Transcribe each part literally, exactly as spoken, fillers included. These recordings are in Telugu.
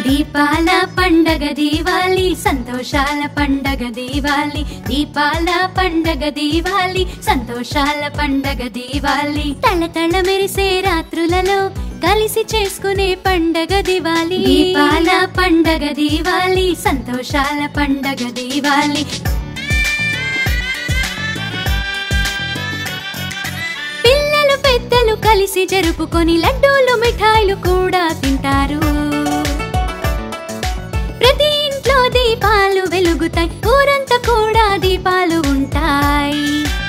దీపాల పండగ దీవాలి సంతోషాల పండగ దీవాలి దీపాల పండగ దీవాలి సంతోషాల పండగ దీవాలి తళతళ మెరిసే రాత్రులలో కలిసి చేసుకునే పండగ దీవాలి దీపాల పండగ దీవాలి సంతోషాల పండగ దీవాలి పిల్లలు పెద్దలు కలిసి జరుపుకొని లడ్డూలు మిఠాయిలు కూడా తింటారు ప్రతి ఇంట్లో దీపాలు వెలుగుతాయి ఊరంతా కూడా దీపాలు ఉంటాయి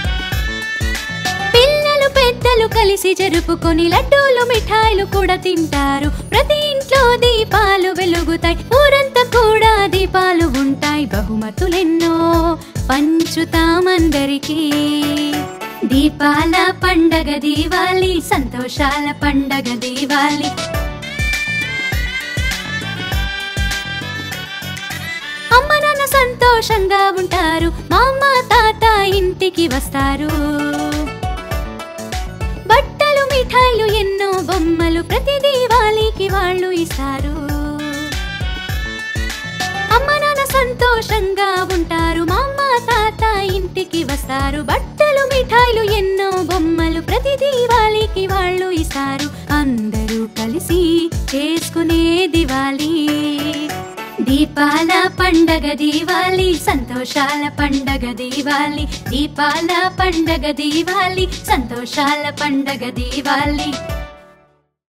పిల్లలు పెద్దలు కలిసి జరుపుకొని లడ్డూలు మిఠాయిలు కూడా తింటారు ప్రతి ఇంట్లో దీపాలు వెలుగుతాయి ఊరంతా కూడా దీపాలు ఉంటాయి బహుమతులెన్నో పంచుతామందరికీ దీపాల పండగ దీవాలి సంతోషాల పండగ దీవాలి అమ్మ నాన్న సంతోషంగా ఉంటారు మా అమ్మ తాత ఇంటికి వస్తారు బట్టలు మిఠాయిలు ఎన్నో బొమ్మలు ప్రతి దీవాళికి వాళ్ళు ఇస్తారు అమ్మ నాన్న సంతోషంగా ఉంటారు మా అమ్మ తాత ఇంటికి వస్తారు బట్టలు మిఠాయిలు ఎన్నో బొమ్మలు ప్రతి దీవాళికి వాళ్ళు ఇస్తారు అందరూ కలిసి చేసుకునే దివాళీ దీపాల పండగ దీవాలి సంతోషాల పండగ దీవాలి దీపాల పండగ దీవాలి సంతోషాల పండగ దీవాలి